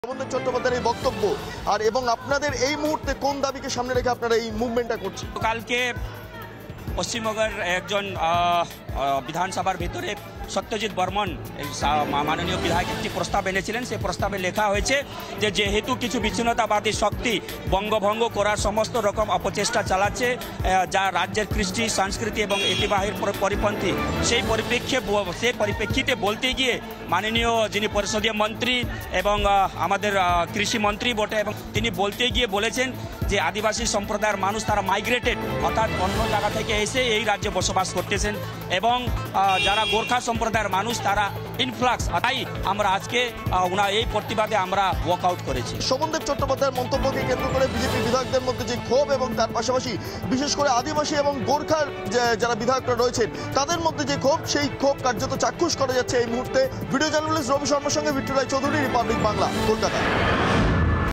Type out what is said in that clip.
শোভনদেব চট্টোপাধ্যায়ের এই বক্তব্য আর এবং আপনাদের এই মুহূর্তে কোন দাবিকে সামনে রেখে আপনারা এই মুভমেন্টটা করছেন? কালকে পশ্চিমবঙ্গের একজন বিধানসভার ভিতরে সত্যজিৎ বর্মন মাননীয় বিধায়ক একটি প্রস্তাব এনেছিলেন। সেই প্রস্তাবে লেখা হয়েছে যে যেহেতু কিছু বিচ্ছিন্নতাবাদী শক্তি বঙ্গভঙ্গ করার সমস্ত রকম অপচেষ্টা চালাচ্ছে, যা রাজ্যের কৃষ্টি সংস্কৃতি এবং ঐতিহ্যের পরিপন্থী, সেই পরিপ্রেক্ষিতে বলতে গিয়ে মাননীয় যিনি পরিষদীয় মন্ত্রী এবং আমাদের কৃষি মন্ত্রী বটে, এবং তিনি বলতে গিয়ে বলেছেন যে আদিবাসী সম্প্রদায়ের মানুষ তারা মাইগ্রেটেড, অর্থাৎ অন্য জায়গা থেকে এসে এই রাজ্যে বসবাস করতেছেন, এবং যারা গোর্খা সম্প্রদায়ের মানুষ তারা ইনফ্লাক্স। তাই আমরা আজকে এই প্রতিবাদে আমরা ওয়াকআউট করেছি। শোভনদেব চট্টোপাধ্যায়ের মন্তব্যকে কেন্দ্র করে বিজেপি বিধায়কদের মধ্যে যে ক্ষোভ এবং তার পাশাপাশি বিশেষ করে আদিবাসী এবং গোর্খার যারা বিধায়করা রয়েছেন তাদের মধ্যে যে ক্ষোভ, সেই ক্ষোভ কার্যত চাক্ষুষ করা যাচ্ছে এই মুহূর্তে। ভিডিও জার্নালিস্ট রবি শর্মার সঙ্গে ভিক্টর রায় চৌধুরী, রিপাবলিক বাংলা, কলকাতা।